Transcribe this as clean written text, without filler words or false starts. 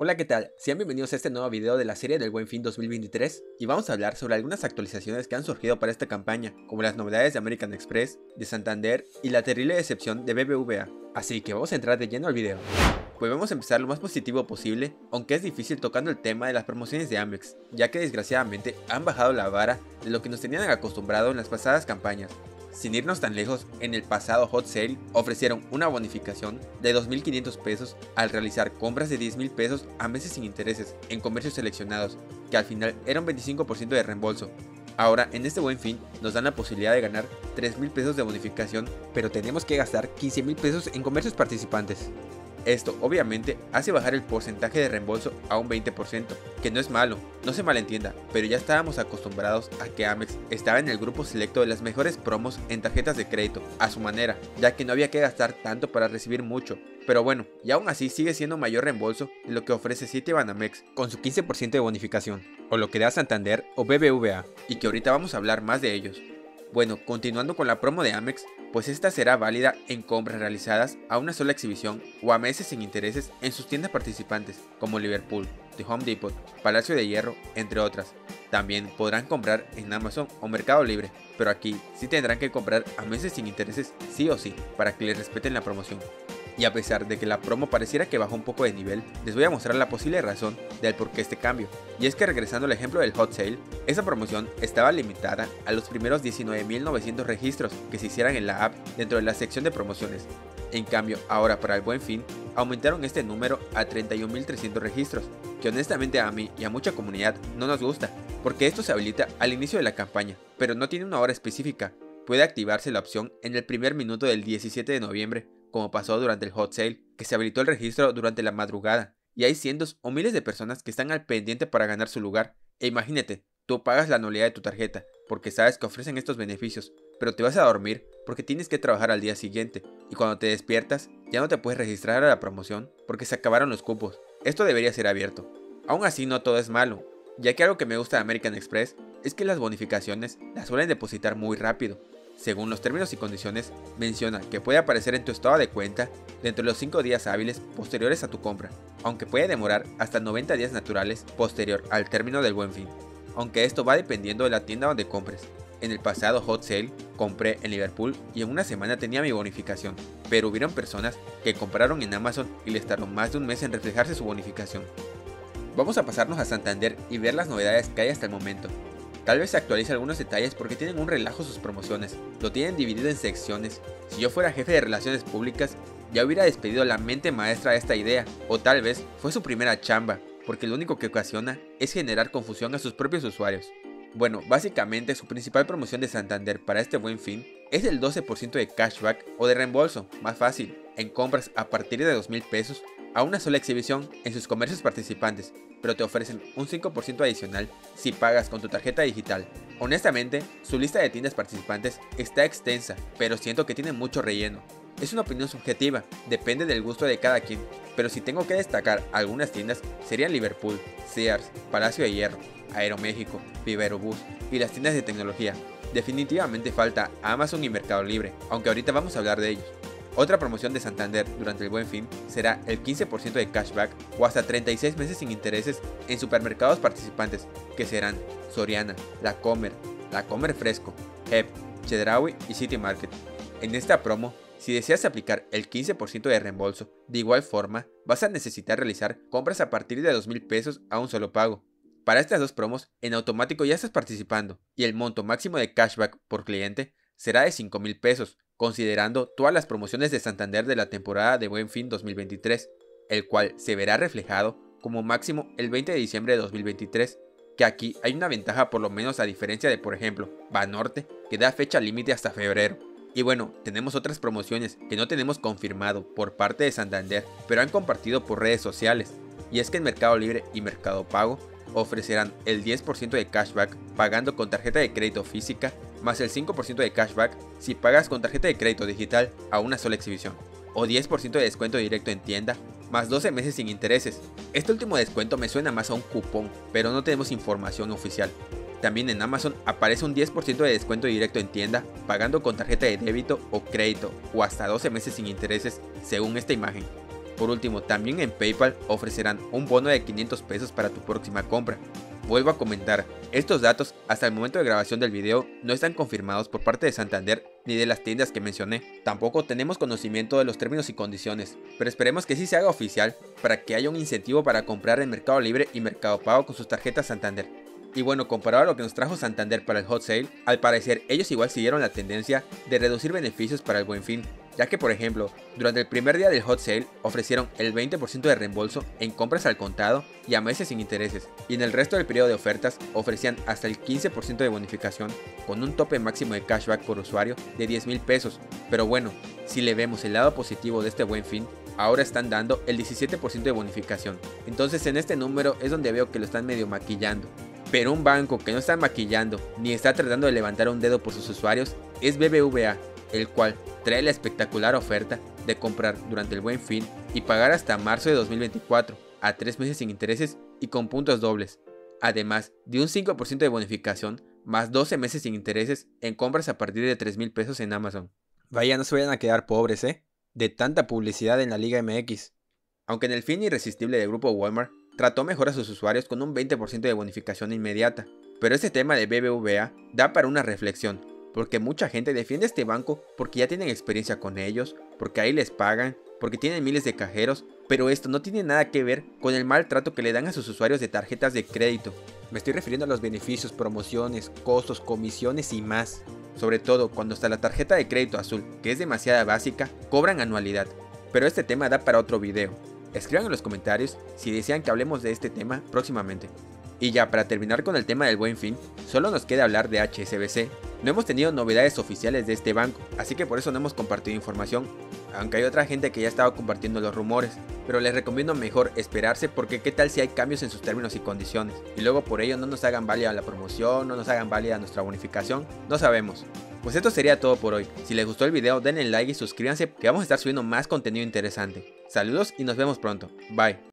Hola, ¿qué tal? Sean bienvenidos a este nuevo video de la serie del Buen Fin 2023 y vamos a hablar sobre algunas actualizaciones que han surgido para esta campaña, como las novedades de American Express, de Santander y la terrible decepción de BBVA. Así que vamos a entrar de lleno al video. Pues vamos a empezar lo más positivo posible, aunque es difícil tocando el tema de las promociones de Amex, ya que desgraciadamente han bajado la vara de lo que nos tenían acostumbrado en las pasadas campañas. Sin irnos tan lejos, en el pasado Hot Sale ofrecieron una bonificación de 2.500 pesos al realizar compras de 10.000 pesos a meses sin intereses en comercios seleccionados, que al final era un 25% de reembolso. Ahora, en este Buen Fin, nos dan la posibilidad de ganar 3.000 pesos de bonificación, pero tenemos que gastar 15.000 pesos en comercios participantes. Esto obviamente hace bajar el porcentaje de reembolso a un 20%, que no es malo, no se malentienda, pero ya estábamos acostumbrados a que Amex estaba en el grupo selecto de las mejores promos en tarjetas de crédito, a su manera, ya que no había que gastar tanto para recibir mucho. Pero bueno, y aún así sigue siendo mayor reembolso de lo que ofrece Citibanamex con su 15% de bonificación, o lo que da Santander o BBVA, y que ahorita vamos a hablar más de ellos. Bueno, continuando con la promo de Amex, pues esta será válida en compras realizadas a una sola exhibición o a meses sin intereses en sus tiendas participantes, como Liverpool, The Home Depot, Palacio de Hierro, entre otras. También podrán comprar en Amazon o Mercado Libre, pero aquí sí tendrán que comprar a meses sin intereses sí o sí, para que les respeten la promoción. Y a pesar de que la promo pareciera que bajó un poco de nivel, les voy a mostrar la posible razón del por qué este cambio. Y es que regresando al ejemplo del Hot Sale, esa promoción estaba limitada a los primeros 19.900 registros que se hicieran en la app dentro de la sección de promociones. En cambio, ahora para el Buen Fin, aumentaron este número a 31.300 registros, que honestamente a mí y a mucha comunidad no nos gusta, porque esto se habilita al inicio de la campaña, pero no tiene una hora específica. Puede activarse la opción en el primer minuto del 17 de noviembre, como pasó durante el Hot Sale, que se habilitó el registro durante la madrugada, y hay cientos o miles de personas que están al pendiente para ganar su lugar. E imagínate, tú pagas la anualidad de tu tarjeta, porque sabes que ofrecen estos beneficios, pero te vas a dormir porque tienes que trabajar al día siguiente, y cuando te despiertas, ya no te puedes registrar a la promoción porque se acabaron los cupos. Esto debería ser abierto. Aún así no todo es malo, ya que algo que me gusta de American Express es que las bonificaciones las suelen depositar muy rápido. Según los términos y condiciones, menciona que puede aparecer en tu estado de cuenta dentro de los 5 días hábiles posteriores a tu compra, aunque puede demorar hasta 90 días naturales posterior al término del Buen Fin, aunque esto va dependiendo de la tienda donde compres. En el pasado Hot Sale compré en Liverpool y en una semana tenía mi bonificación, pero hubieron personas que compraron en Amazon y les tardó más de un mes en reflejarse su bonificación. Vamos a pasarnos a Santander y ver las novedades que hay hasta el momento. Tal vez se actualice algunos detalles porque tienen un relajo sus promociones, lo tienen dividido en secciones. Si yo fuera jefe de relaciones públicas, ya hubiera despedido a la mente maestra de esta idea, o tal vez fue su primera chamba, porque lo único que ocasiona es generar confusión a sus propios usuarios. Bueno, básicamente su principal promoción de Santander para este Buen Fin es el 12% de cashback o de reembolso, más fácil, en compras a partir de 2.000 pesos a una sola exhibición en sus comercios participantes, pero te ofrecen un 5% adicional si pagas con tu tarjeta digital. Honestamente, su lista de tiendas participantes está extensa, pero siento que tiene mucho relleno. Es una opinión subjetiva, depende del gusto de cada quien, pero si tengo que destacar algunas tiendas serían Liverpool, Sears, Palacio de Hierro, Aeroméxico, Viverobús y las tiendas de tecnología. Definitivamente falta Amazon y Mercado Libre, aunque ahorita vamos a hablar de ellos. Otra promoción de Santander durante el Buen Fin será el 15% de cashback o hasta 36 meses sin intereses en supermercados participantes, que serán Soriana, La Comer Fresco, HEP, Chedraui y City Market. En esta promo, si deseas aplicar el 15% de reembolso, de igual forma vas a necesitar realizar compras a partir de 2.000 pesos a un solo pago. Para estas dos promos, en automático ya estás participando y el monto máximo de cashback por cliente será de 5.000 pesos, considerando todas las promociones de Santander de la temporada de Buen Fin 2023, el cual se verá reflejado como máximo el 20 de diciembre de 2023, que aquí hay una ventaja por lo menos a diferencia de por ejemplo Banorte, que da fecha límite hasta febrero. Y bueno, tenemos otras promociones que no tenemos confirmado por parte de Santander, pero han compartido por redes sociales, y es que en Mercado Libre y Mercado Pago ofrecerán el 10% de cashback pagando con tarjeta de crédito física, más el 5% de cashback si pagas con tarjeta de crédito digital a una sola exhibición, o 10% de descuento directo en tienda, más 12 meses sin intereses. Este último descuento me suena más a un cupón, pero no tenemos información oficial. También en Amazon aparece un 10% de descuento directo en tienda, pagando con tarjeta de débito o crédito, o hasta 12 meses sin intereses, según esta imagen. Por último, también en PayPal ofrecerán un bono de 500 pesos para tu próxima compra. Vuelvo a comentar, estos datos hasta el momento de grabación del video no están confirmados por parte de Santander ni de las tiendas que mencioné. Tampoco tenemos conocimiento de los términos y condiciones, pero esperemos que sí se haga oficial para que haya un incentivo para comprar en Mercado Libre y Mercado Pago con sus tarjetas Santander. Y bueno, comparado a lo que nos trajo Santander para el Hot Sale, al parecer ellos igual siguieron la tendencia de reducir beneficios para el Buen Fin, ya que por ejemplo, durante el primer día del Hot Sale ofrecieron el 20% de reembolso en compras al contado y a meses sin intereses, y en el resto del periodo de ofertas ofrecían hasta el 15% de bonificación con un tope máximo de cashback por usuario de 10,000 pesos. Pero bueno, si le vemos el lado positivo de este Buen Fin, ahora están dando el 17% de bonificación, entonces en este número es donde veo que lo están medio maquillando. Pero un banco que no está maquillando ni está tratando de levantar un dedo por sus usuarios es BBVA, el cual trae la espectacular oferta de comprar durante el Buen Fin y pagar hasta marzo de 2024 a 3 meses sin intereses y con puntos dobles, además de un 5% de bonificación más 12 meses sin intereses en compras a partir de 3,000 pesos en Amazon. Vaya, no se vayan a quedar pobres, de tanta publicidad en la Liga MX. Aunque en el fin irresistible del grupo Walmart trató mejor a sus usuarios con un 20% de bonificación inmediata, pero este tema de BBVA da para una reflexión, porque mucha gente defiende este banco porque ya tienen experiencia con ellos, porque ahí les pagan, porque tienen miles de cajeros, pero esto no tiene nada que ver con el maltrato que le dan a sus usuarios de tarjetas de crédito. Me estoy refiriendo a los beneficios, promociones, costos, comisiones y más. Sobre todo cuando hasta la tarjeta de crédito azul, que es demasiado básica, cobran anualidad. Pero este tema da para otro video. Escriban en los comentarios si desean que hablemos de este tema próximamente. Y ya para terminar con el tema del Buen Fin, solo nos queda hablar de HSBC. No hemos tenido novedades oficiales de este banco, así que por eso no hemos compartido información, aunque hay otra gente que ya estaba compartiendo los rumores, pero les recomiendo mejor esperarse porque qué tal si hay cambios en sus términos y condiciones, y luego por ello no nos hagan válida la promoción, no nos hagan válida nuestra bonificación, no sabemos. Pues esto sería todo por hoy. Si les gustó el video denle like y suscríbanse que vamos a estar subiendo más contenido interesante. Saludos y nos vemos pronto. Bye.